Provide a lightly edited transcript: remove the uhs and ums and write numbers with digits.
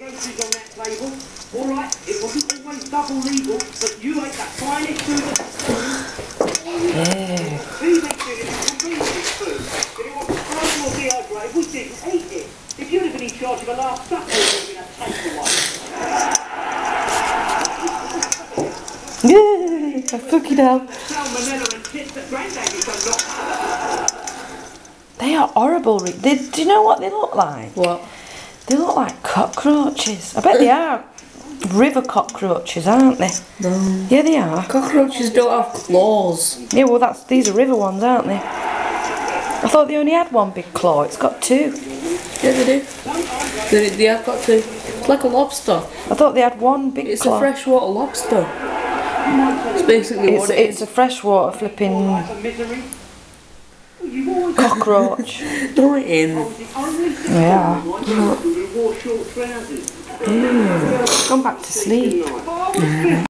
Groceries on that table. All right, it wasn't always double legal, but you ate the finest food at the school. Yeah. We make sure it was convenient food. If it was frozen or dehydrated, we didn't eat it. If you'd have been in charge of the last supper, it would have been a takeaway. Yeah, fucking hell. Salmonella and tits that Grandad used to knock. They are horrible. Do you know what they look like? What? They look like cockroaches. I bet they are river cockroaches, aren't they? No. Yeah, they are. Cockroaches don't have claws. Yeah, well, these are river ones, aren't they? I thought they only had one big claw. It's got two. Yeah, they do. They have got two. It's like a lobster. I thought they had one big claw. It's a freshwater lobster. It's basically what it is. It's a freshwater flipping cockroach. Throw it in. Yeah. Gone back to sleep.